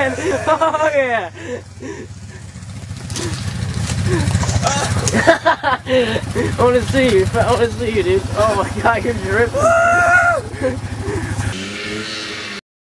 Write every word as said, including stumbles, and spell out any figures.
man. Oh yeah. I wanna see you. I wanna see you, dude. Oh my god, you're dripping.